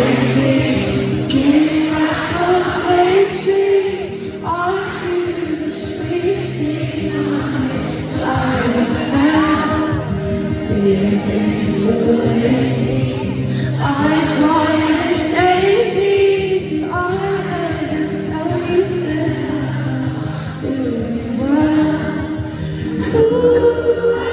Eyes wide as daisies, I never tell you that I'm doing well. Ooh, I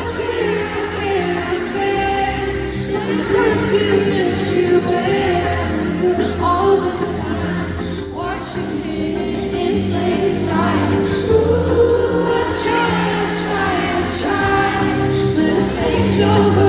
can't, like perfume that you wear all the time, watching it in plain sight. Ooh, I try, but it takes over.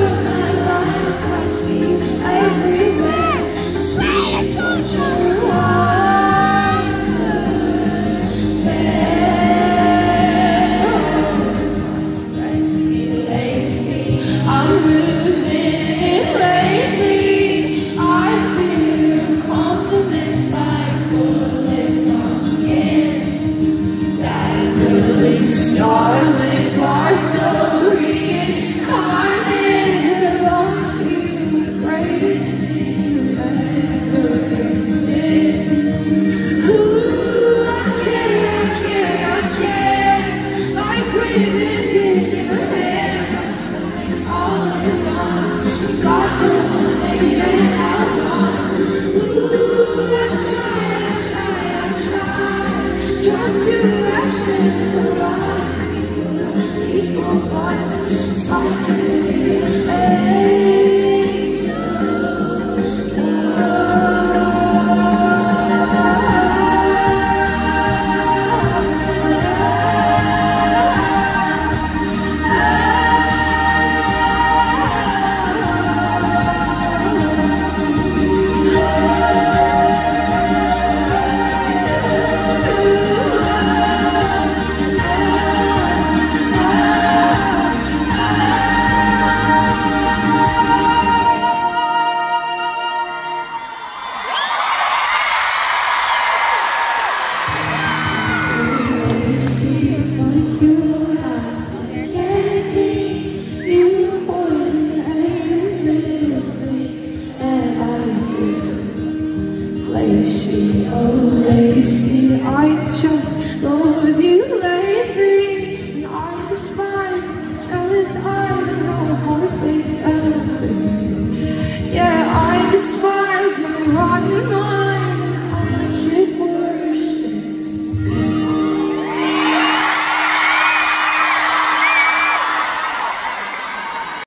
Starlit, Barbarian, Carmen, belongs to you, the greatest thing you ever did. Ooh, I can't, like ribbons in your hair, my stomach's all at once. You got the